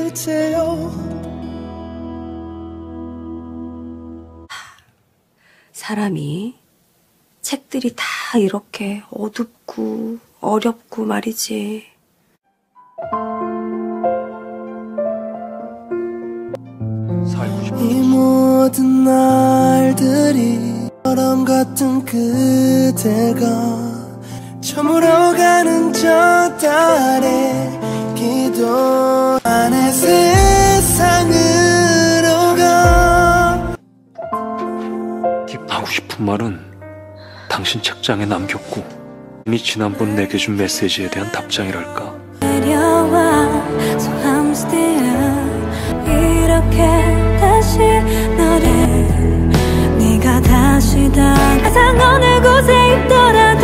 그제요. 사람이 책들이 다 이렇게 어둡고 어렵고 말이지. 이 모든 날들이 바람 같은 그대가 저물어가는 저 달에 기도 안에 세상으로 가. 하고 싶은 말은 당신 책장에 남겼고 이미 지난번 내게 준 메시지에 대한 답장이랄까. So I'm still 이렇게 다시 너를 네가 다시 다 세상 어느 곳에 있더라도